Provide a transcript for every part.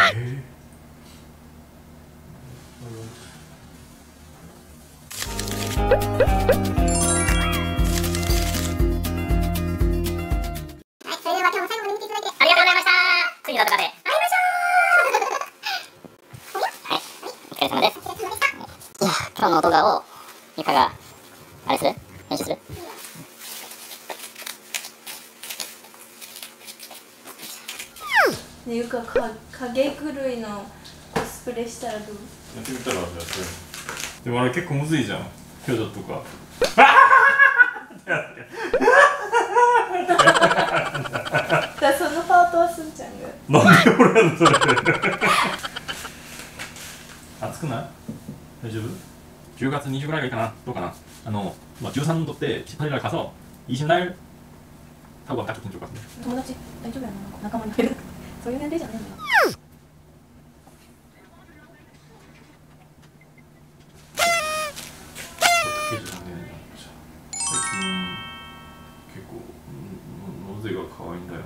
今日の動画をゆかがあれする？編集する？ ね、ゆか影狂いのコスプレしたらどう？ やってみたらじゃあそれ。でもあれ結構むずいじゃん。表情とか。 だそのパートはすんちゃんが。 なんで俺やのそれ。暑くない？大丈夫？10月20ぐらいがいいかな。どうかな。13度って18날 가서20날 타고 왔다 기분 좋을 것 같은데. 友達大丈夫やな。仲間に入る。そういう年齢じゃねえんだよ。 最近結構ノゼが可愛いんだよね。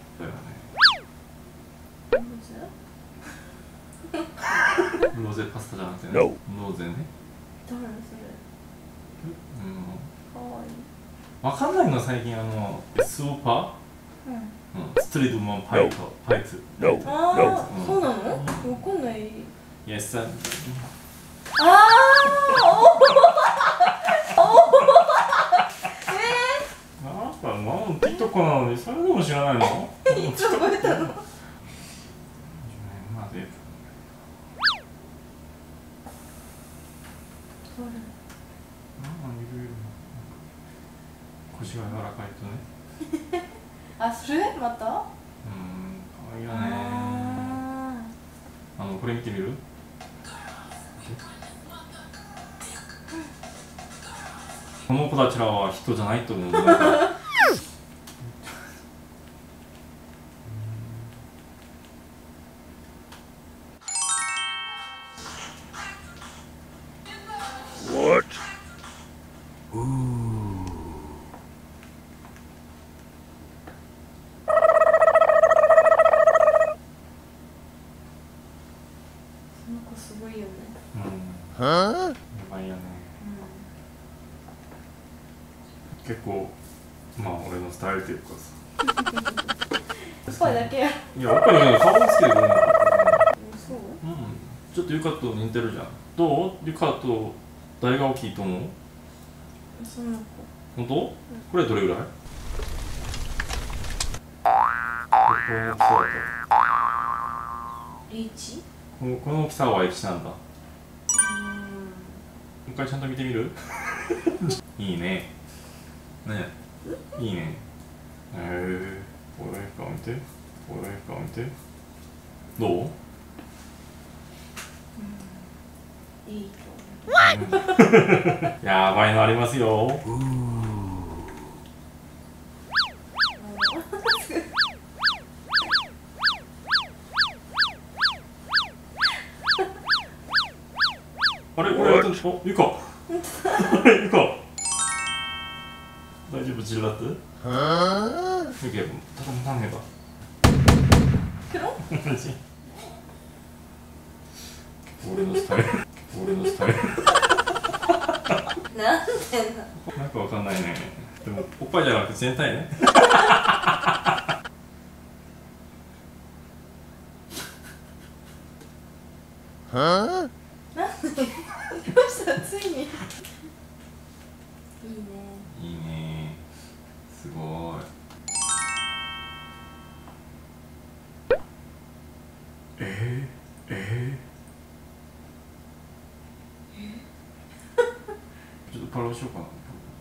ロゼパスタじゃなくてね。ノゼね。 誰それ？可愛い。 わかんないの最近スーパー、ストリートマンパイツ。 ああ、そうなの？わかんない。 イエスさん。 ああ、 なんかマモン TikTok なのにそれでも知らないの？ いつ覚えたの？ 腰が柔らかいとね。 あ、それまた？ 可愛いよね。これ見てみる？この子たちらは人じゃないと思う。What? Ooh. その子すごいよね。 やばいよね。結構まあ俺のスタイルっていうかさ。 声だけや。 いや、おっぱいだけど顔もつけるよね。 そう？ ちょっとゆかと似てるじゃん。どう？ゆかと誰が大きいと思う？ その子。 本当？これどれぐらい？ H？ この大きさは H なんだ。もう一回ちゃんと見てみる？いいね。ね、いいね。これか見て。どう？ いいと思う。やばいのありますよ。あれこれやったんでしょ？ゆか。ゆか。大丈夫ジルラット？ゆか、頼めば。俺のスタイル。 なんでなんかわかんないね。でもおっぱいじゃなくて全体ね。 なんでどうしたついに。いいね。 いいね。すごい。ちょっとパロしようかな。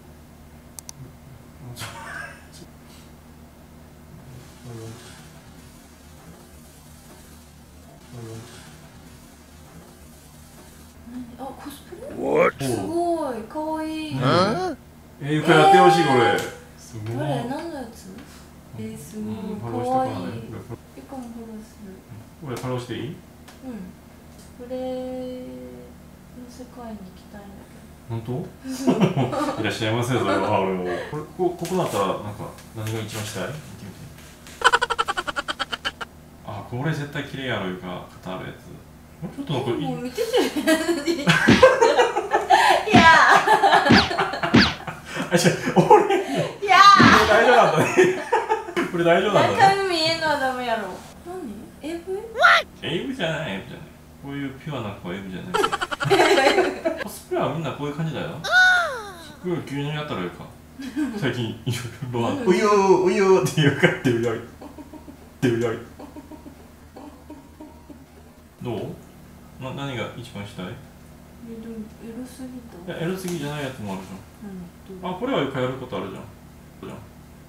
あ、コスプレ？ What? すごい、かわいい。 ゆかやってほしいこれ。すごい。 どれ？何のやつ？すごい、かわいい。ゆかもフォローする。 これフォローしていい？ これの世界に行きたいんだけど。 本当？いらっしゃいませ。それは俺も。ここだったらなんか何が一番したい？見てみて。あ、 これ絶対綺麗やろいうか型あるやつ。もうちょっと残り。 もう見てていやあ、じゃ俺いやこれ大丈夫なんだね。これ大丈夫なんだね。 中身見えんのはダメやろ。何 AV？ AV じゃない AV じゃない。こういうピュアな子は AV じゃない。コスプレはみんなこういう感じだよ。すごい急にやったらいいか。最近いろいろうゆーうゆーっていうかっていうやりっていうやり。どう？何が一番したい？ でもエロすぎた。 いやエロすぎじゃないやつもあるじゃん。あ、これはよくやることあるじゃん。そうじゃん。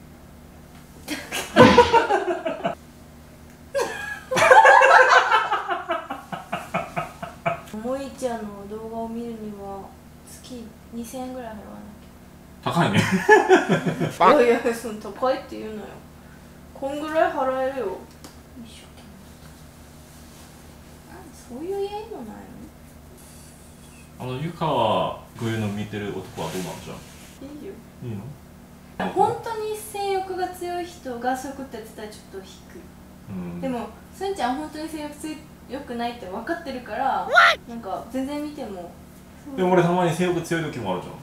もいちゃんの動画を見るには月2000円ぐらい払わな高いね。 きゃ。いやいや、その高いって言うのよ。こんぐらい払えるよ。一生懸命。そういう家のないの？ ゆかはこういうの見てる男はどうなんじゃん。 いいよ。 いいの？ 本当に性欲が強い人がそういうことやってたらちょっと低い。でもすんちゃん本当に性欲強くないって分かってるからなんか全然見ても。 でも俺たまに性欲強い時もあるじゃん。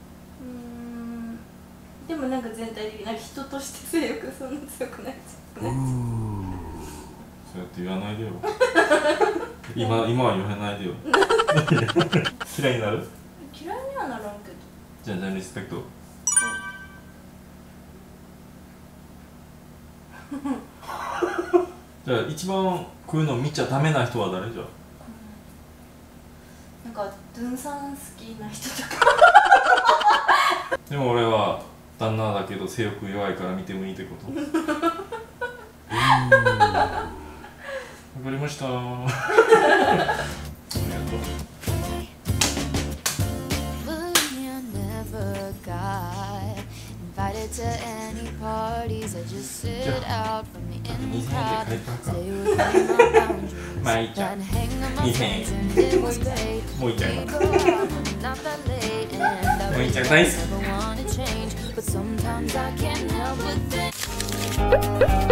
でもなんか全体的になんか人として性欲そんな強くないじゃん。 そうやって言わないでよ。今は言わないでよ。嫌いになる？ 嫌いにはならんけど。 じゃあリスペクト。じゃあ一番こういうの見ちゃダメな人は誰じゃ？ なんかドゥンさん好きな人とか。 でも俺は旦那だけど性欲弱いから見てもいいってこと？わかりました。ありがとう。 Invited to any parties, I just sit out from the in crowd. Stay within my boundaries. Trying to hang on my friends and it was great. We go out and not that late, and I really never wanna change, but sometimes I can't help but think.